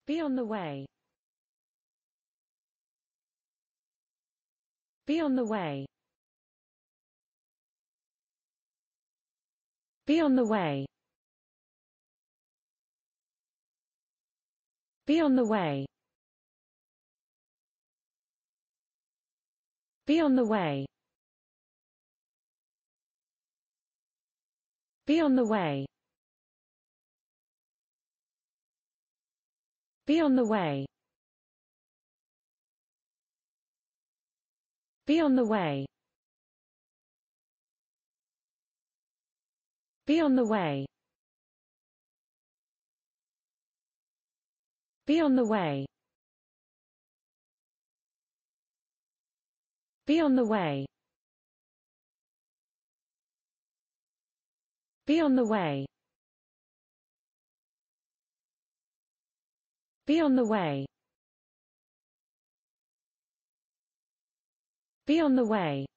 Be on the way. Be on the way. Be on the way. Be on the way. Be on the way. Be on the way. Be on the way. Be on the way. Be on the way. Be on the way. Be on the way. Be on the way. Be on the way. Be on the way.